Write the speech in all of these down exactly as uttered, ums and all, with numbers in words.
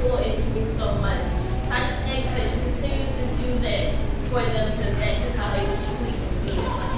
pour into me so much. So I just ask you that you continue to do that for them because that's just how they will truly succeed in life.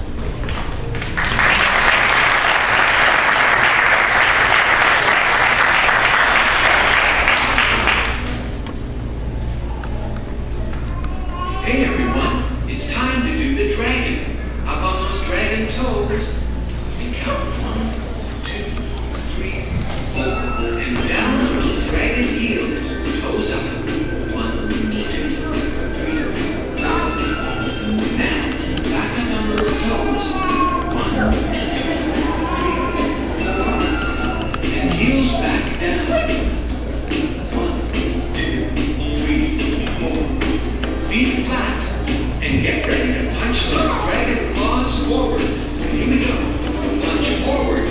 Hey everyone, it's time to do the dragon. Up on those dragon toes. And count one, two, three, four. And down on those dragon heels. Toes up. One, two, three, four. Now, back up on those toes. One, two, three, four. And heels back down. One, two, three, four. Feet flat. And get ready to punch those dragon claws forward. Here we go. Punch forward.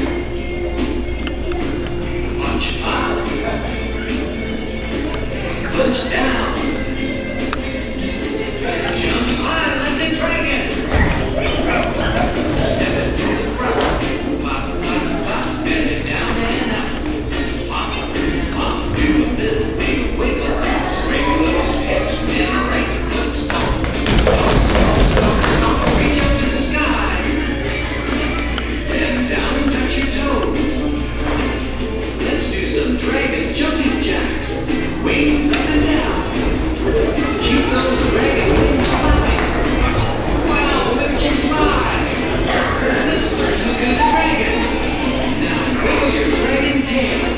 Punch up. Punch down. Jump high like the dragon. Step it to the front. Pop, pop, pop. Bend it down and up. Pop, pop. Do a little big wiggle. Scrape those hips and right foot stomp. Stomp, stomp, stomp, stomp. Reach up to the sky. Bend down and touch your toes. Let's do some dragon jumping jacks. Wings up and down. Keep those dragon wings flying. Wow, look at you fly. Let's learn to do the dragon. Now wiggle your dragon tail.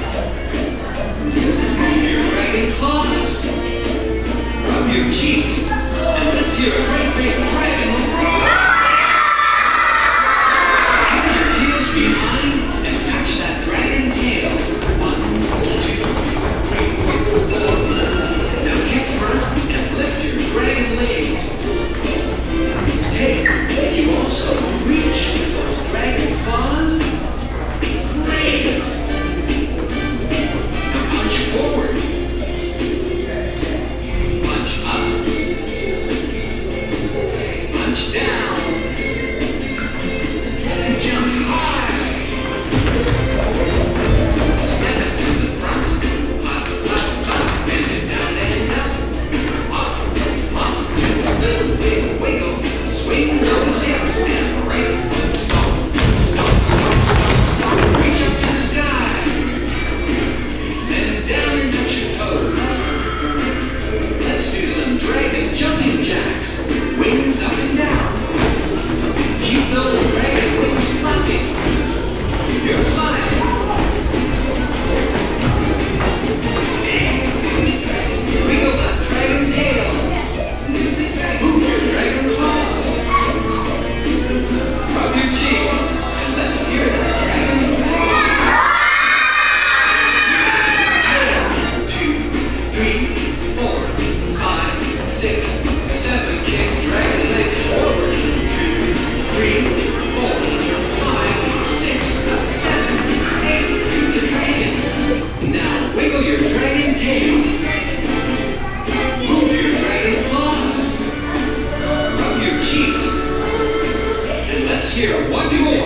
Your dragon claws. Rub your cheeks. And let's hear a great big dragon roar. Keep your heels behind and touch that dragon tail. One, two, three, four. Now kick front and lift your dragon legs. Hey, you also reach with those dragon claws. Great. Now punch forward. Punch up. Punch down. Jump high. Step it to the front. Pop, pop, pop. Bend it down and up. Pop, pop. Do a little big wiggle. Swing those hips and right foot stomp. Stomp, stomp, stomp, stomp. Reach up to the sky. Bend down and touch your toes. Let's do some dragon jumping jacks. Wings up and down. Keep those dragon wings flapping. You're flying. Wiggle that dragon tail. Move your dragon claws. Rub your cheeks. And let's hear that dragon roar. Two, three, four, five, six, seven. Kick dragon legs forward. Two, three, four, five, six, seven, eight. Do the dragon. Now wiggle your dragon tail. Move your dragon claws. Rub your cheeks. And let's hear one, two,